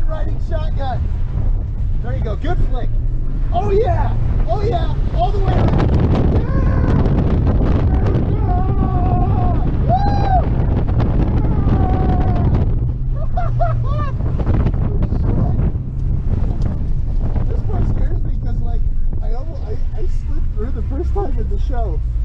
riding shotgun. There you go. Good flick. Oh yeah. Oh yeah. All the way around. Yeah. There we go. Woo! This part scares me because like I slid through the first time in the show.